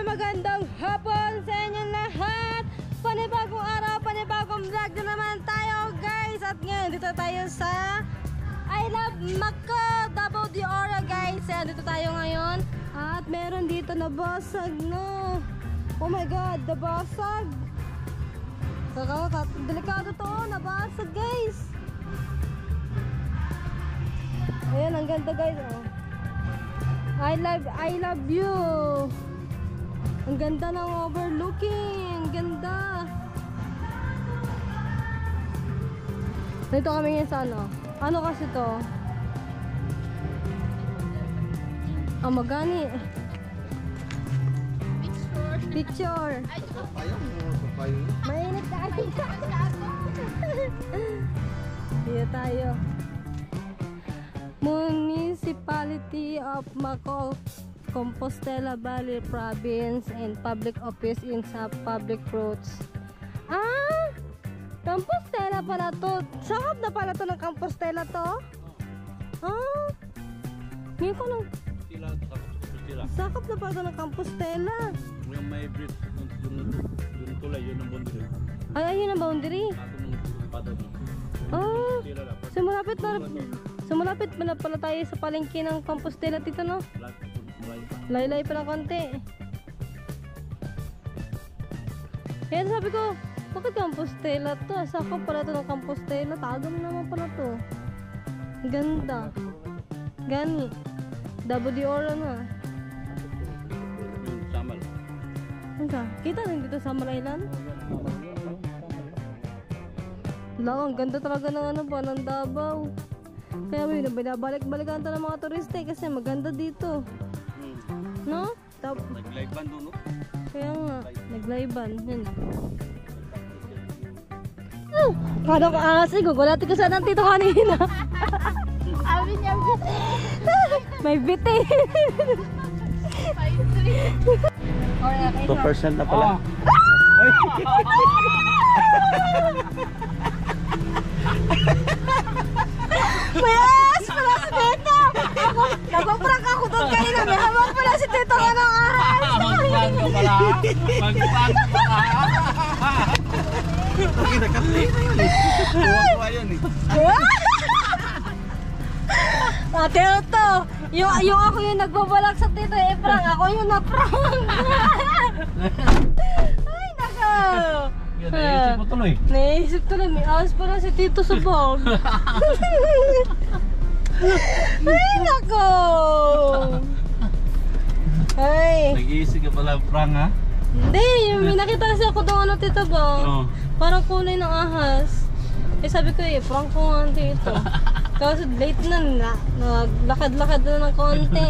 magandang hapon sa inyo lahat. Panibagong araw, panibagong vlog na naman tayo guys. At ngayon dito tayo sa I Love Mako, Davao de Oro guys. Dito tayo ngayon. At meron dito nabasag no. Oh my god, nabasag. Delikado to, nabasag guys. Ayan, ang ganda guys oh. I love you. Ang ganda ng overlooking. Ang ganda. Dito kami ngayon sa ano. Ano kasi to? Magani. Picture. Mainit tayo. Dito tayo. Municipality of Mako, Compostela Valley Province and Public Office in sa Public Roads. Compostela pala to. Sakap na pala to ng Compostela to. Ngayon ko lang. Sakap na pala to ng Compostela. Yung may bridge, yung tulay, yun ang boundary. Ay, ayun ang boundary. Sumulapit na pala tayo sa palengke ng Compostela dito no? Laylay pa ng konti. Kaya sabi ko, bakit Compostela to? Saka pala to ng Compostela. Tagam naman pala to. Ganda. Gani. Davao de Oro na. Samal. Kita rin dito sa Malaylan? Ang ganda talaga ng ano ba, ng Davao. Kaya may binabalik-balikan ng mga turista kasi maganda dito. No? Naglaiban doon, no? Kaya nga, naglaiban. Yan. Kano ka angas eh, gugulati ko saan ang tito kanina. Sabi niya, may biti. 2% na pala. Yes! Pala si Tito! Nagpaprank ako doon kanina. May hawak pala si Tito nga ng ahas. Magprank ka pala. Magprank ka pala. Pagi nakasli. Tuwa yun eh. Tito! Yung ako yung nagbabalak sa Tito prank. Ako yung na-prank. Ay, nako! Naisip mo tuloy. Naisip tuloy, may ahas pala si Tito sa bag. Ay, nako! Ay! Nag-iisip ka pala prank ha? Hindi, may nakita kasi ako doon ano Tito ba? Oo. Parang kulay ng ahas. Sabi ko prank ko nga Tito. Kasi late na, naglakad-lakad na ng konti.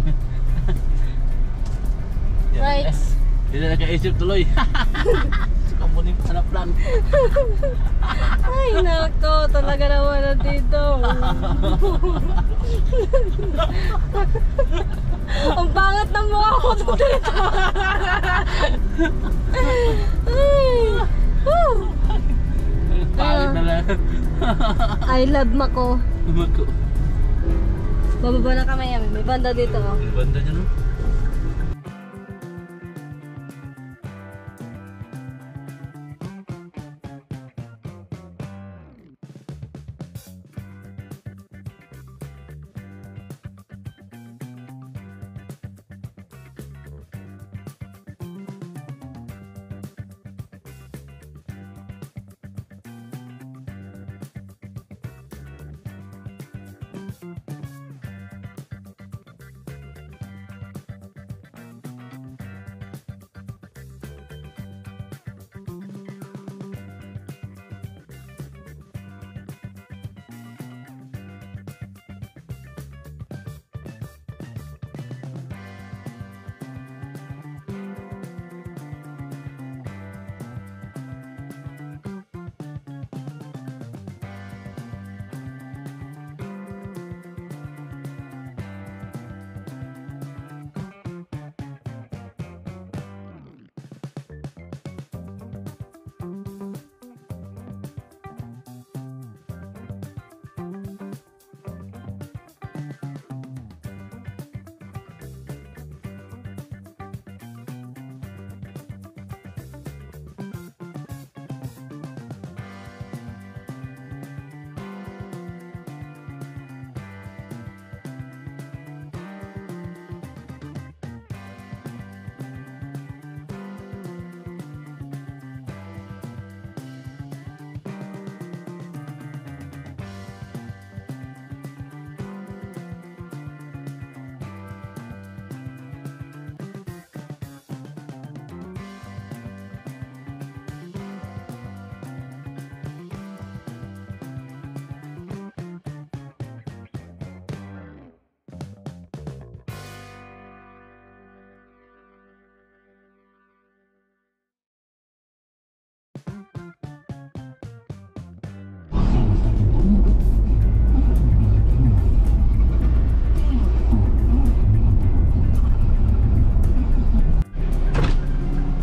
Right. Hindi na nakaisip tuloy. Kamunin pa na plan. Ay nako, talaga naman na Tito. Ang pangat ng mukha ko Tito. Pangit na lang. I love Mako. Mako. Bababa na kami yan. May banda dito. May banda niya no?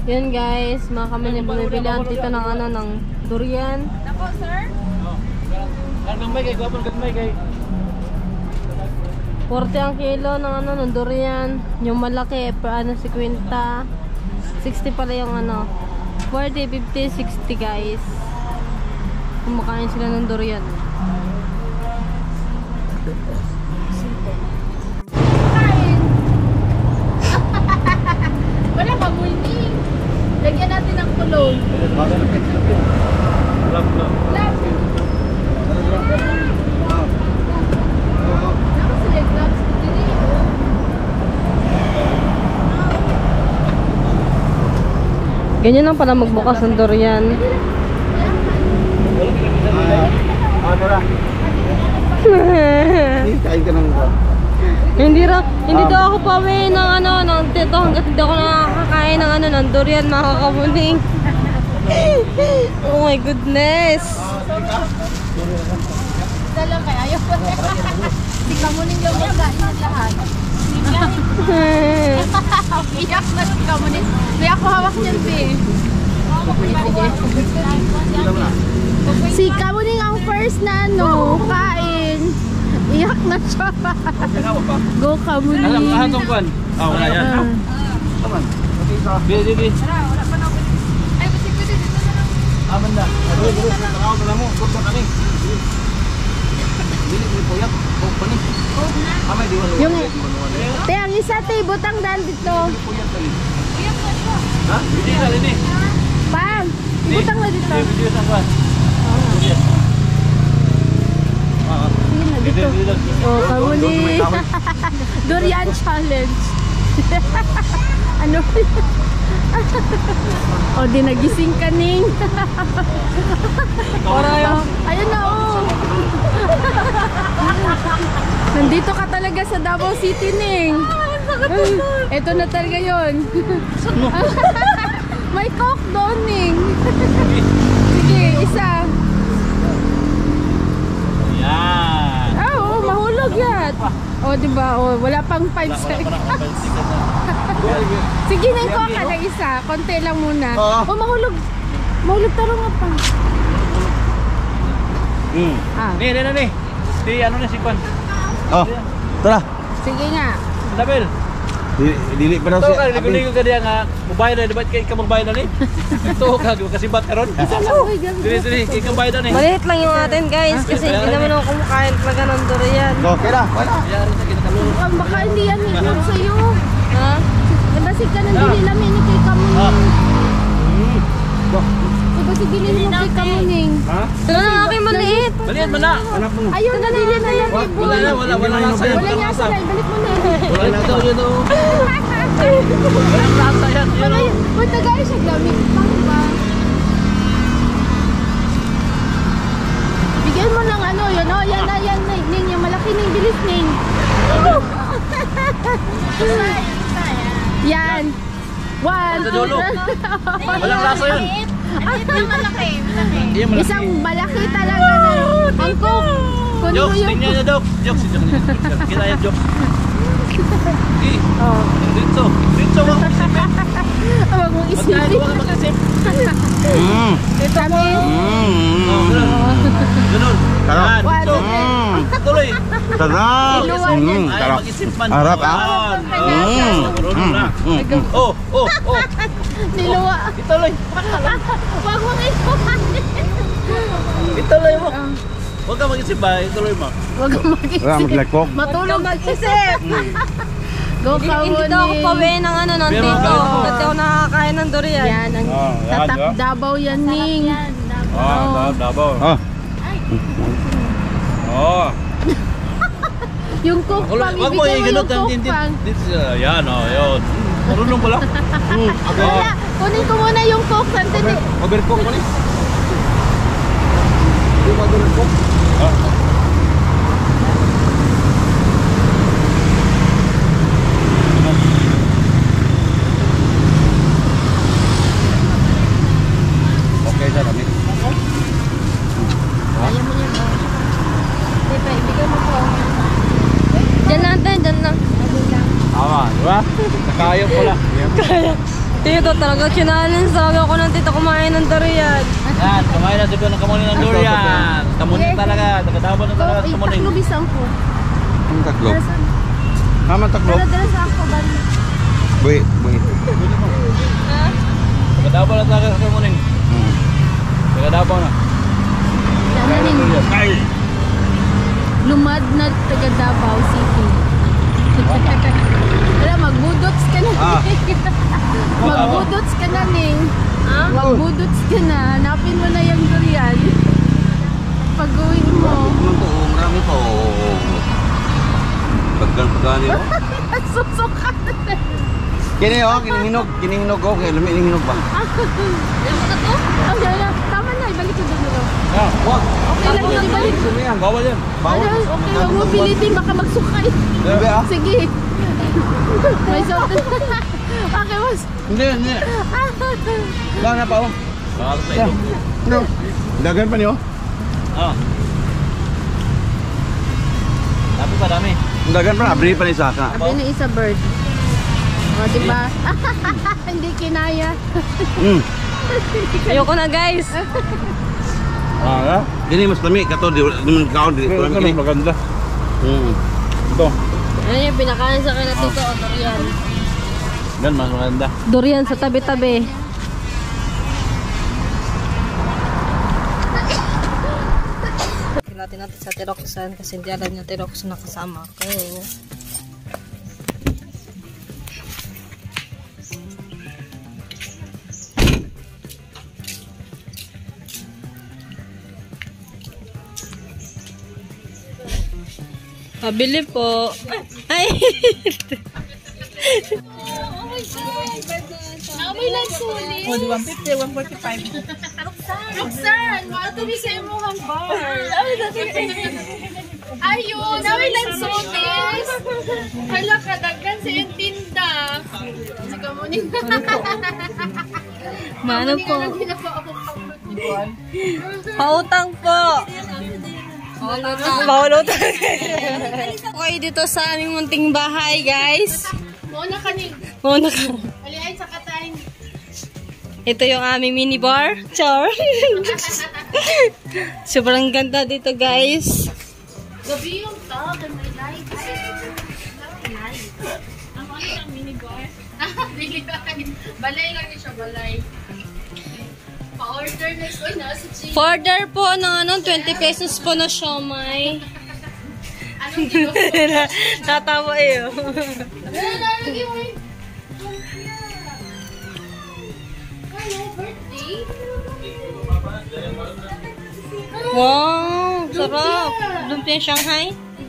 Yun guys, mga kami bumibili ang tito ng ano, ng durian. Ako, sir? Gamay kay gawon gamay kay. 40 ang kilo ng ano, ng durian. Yung malaki, ano, 50. 60 pala yung ano. 40, 50, 60 guys. Kumakain sila ng durian. Kain! Wala pa mulning. Lagyan natin ng kulong. Lap. Love. Ako sila gloves ko din eh. Ganyan lang pala magbukas ng durian. Tara. Kain ka ng Hindi daw ako pawi ng ano, ng tito hanggat hindi ako nakakain ng ano, ng durian, mga kamuning. Oh my goodness. Dala kaya ayaw ko. Si Kamuning yung nagkain ng lahat. Iyak na si Kamuning. May ako hawak niyan, be. Si Kamuning ang first na ano, kain. Iyak na siya. Go Kamuning. Ahatong kwan. Wala yan. Taman. Di. Ay, basig ko dito na lang. Aman na. Takaw ka na mo. Kurso kami. Dili ko poyak. Kung pani. Amay di wala. Yung, te, ang isa, te, butang dal dito. Ha? Hindi na rin eh. Pam, ibutang na dito. Video sa kwan. Sige na, dito. Oh, Kamuning. Durian. Durian challenge. Ano? O, di nagising ka, Ning. Ayun na, oh. Nandito ka talaga sa Davao City, Ning. Ito na talaga yun. May coke doon, Ning. Sige, isa. Yan. Oo, mahulog yan. O, diba? O, wala pang 5 seconds. Sige, Ning, kuha ka na isa. Konti lang muna. O, mahulog. Mahulog taro nga pa. Ah. Ni. Di ano na si kwan. Oh, tara. Sige nga. Dabel. Dili pa daw To siya. ka ligo ka diya nga mobile na dibat kay ka magbayad na ni. To ka kasi bat karon. Dili kay ka bayad na ni. Maliit lang yung atin guys, kasi hindi naman ako kumakain talaga ng durian. Okay na, wala. Yari sa kinakalulong. Mukhang baka hindi yan higyan sa'yo. Ha? Nabasig ka ng dili namin ni kay Kamuning. Nabasig dili mo kay Kamuning. Ha? Ito na aking maliit. Balian man na. Ayun na dili na yan. Wala lasa yan. Wala nga sa balik mo na. Wala na yun o. Walang lasa yan. Yan o. Ba't nagaya siya gamit pang ba? Bigyan mo ng ano, yun o. Yan na, Ning. Yung malaki Ning. Bilis, Ning. Yan. One, Sa two, dulo. Walang lasa yun. Yan malaki. Isang malaki talaga na. Ang cook. Kunin mo Jokes, yung tingnan niya Jokes. Jokes. Kita yan Jokes. Oh. Dito wag mag-isip. Huwag mong Pagkain isipin. wag mag-isip. Kami. Ganun. Sarap. Yan, dito. Tuloy. Sarap. Iluwan yan. Ay, Sarap. mag-isip man. Harap, ah. Yan. Marunong na. Oh. Niluwa. Ituloy. Huwag mong iluwan. Ituloy mo. Huwag ka mag-isip ba? Ituloy mo. Huwag mong mag-isip. Wala, maglagkok. Matulog mag-isip. Go Hindi daw ako pawi ng ano, ng Pero tito. ano? Kasi ako nakakain ng durian. Yan, ang tatak Davao yan, Ning. Dabaw. Oh, Oh. Yung cook pang, Wag mo ibigay mo i-ganot yung ang cook tintin. pang. Yan o, yun. Marunong pala. Wala, kunin ko muna yung cook. Sandali. Overcook mo ni. okay sa kami. Ayaw mo yun. Diba, ibigay mo po. Diyan lang tayo, diyan lang. Tama, di ba? Kaya pala. Tito, talaga challenge talaga ako ng tito kumain ng durian. Yan, kumain na dito ng kamunin ng durian. Kamunin talaga, taga-Davao na talaga kamunin. Taklo bisang po. Ang taklo. Tama taklo. Dala sa ako ba? Boy. Taga-Davao na talaga kamunin. Taga-Davao na. Ay! Lumad na taga Davao City. Wala, magbudots ka na. Magbudots ka na, Ning. Magbudots ka na. Hanapin mo na yung durian. Pag-uwi mo. Marami po. Pagkan-pagkani mo. Susukat na. Kini kinihinog ko. Kaya lumihinog ba? Tama na, ibalik ko dito. Wag! Okay lang yun, ibalik ko. Bawal yan. Okay, huwag mo pilitin, baka magsukay. Sige. May sote. Okay, mas. Hindi. Lang na pa oh. Bawal sa ilong. No. Dagan pa niyo? Ah. Dami pa, dami. Dagan pa, abri pa ni Saka. Sabi na isa bird. O, diba? Hindi kinaya. Ayoko na guys. Gini mas lami kato di man kaon di Ito lami. maganda. Ito. Ano yung pinakain sa akin na tito? Durian. Yan, mas maganda. Durian sa tabi-tabi. Natin natin sa tiroxan kasi hindi alam niya tiroxan na kasama ako. Pabili po. Ay! Nakabay lang sulit. Oh, di 150, 145. Roxanne, maatubi sa imuhang bar. Ayun, nakabay lang sulit. Hala, kadagan sa yung tinda. Sige mo ni. Mano po? Pautang po. Paulutang. Okay, dito sa aming munting bahay, guys. Muna ka ni. Muna ka. Aliay sa katayin. Ito yung aming minibar. Char. Sobrang ganda dito, guys. Gabi yung tao, may light. Light. Ang ano yung minibar? Balay lang niya siya, balay. Pa-order na ito, nasa G. Order po ng 20 pesos po na siomay. Anong gigo? Tatawa eh. Nalagay mo yun. Hello, birthday? Wow, sarap. Lumpia Shanghai.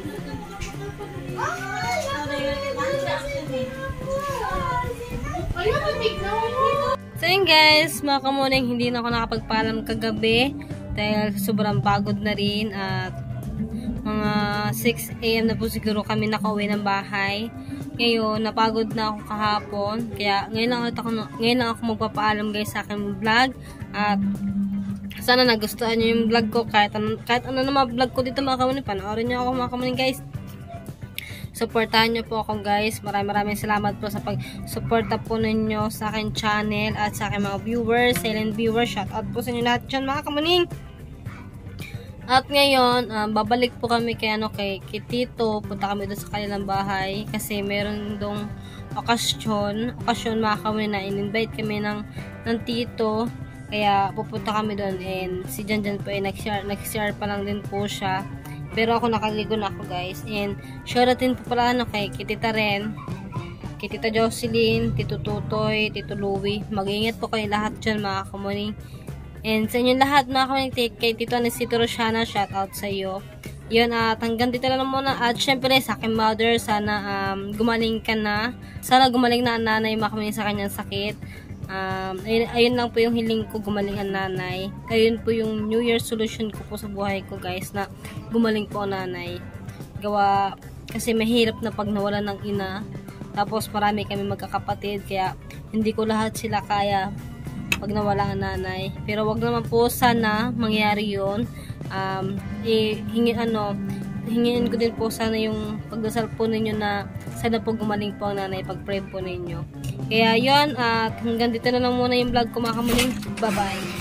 Ay, matig na ako. So yun guys, mga kamuning, hindi na ako nakapagpaalam kagabi dahil sobrang pagod na rin at mga 6 AM na po siguro kami nakauwi ng bahay. Ngayon, napagod na ako kahapon kaya ngayon lang ako magpapaalam guys sa aking vlog at sana nagustuhan nyo yung vlog ko kahit ano na mga vlog ko dito mga kamuning, panoorin nyo ako mga kamuning guys. Supportahan nyo po ako guys. Maraming salamat po sa pag-suporta po ninyo sa akin channel at sa akin mga viewers, silent viewers. Shout out po sa inyo lahat dyan mga kamuning. At ngayon, babalik po kami kay Tito. Punta kami doon sa kanilang bahay kasi meron dong okasyon mga kamuning na in-invite kami ng Tito. Kaya pupunta kami doon and si Janjan po ay nag-share pa lang din po siya. Pero ako nakaligo na ako guys. And shoutout po pala kay Tita Ren, kay Tita Jocelyn, Tito Tutoy, Tito Louie. Mag-iingat po kayo lahat dyan mga kamuning. And sa inyo lahat mga kamuning, kay Tito Anisito Rosiana, shoutout sa iyo. Yun at hanggang dito lang muna. At syempre sa aking mother, sana gumaling ka na. Sana gumaling na ang nanay mga kamuning sa kanyang sakit. Ayun lang po yung hiling ko, gumaling ang nanay. Ayun po yung New Year resolution ko po sa buhay ko guys, na gumaling po ang nanay. Gawa kasi mahirap na pag nawala ng ina, tapos marami kami magkakapatid kaya hindi ko lahat sila kaya pag nawala ang nanay. Pero wag naman po sana mangyari yun. Hingin ko din po sana yung pagdasal po ninyo na sana po gumaling po ang nanay. Pag-pray po ninyo. Kaya yon, hanggang dito na lang muna yung vlog ko mga kamuning. Bye-bye.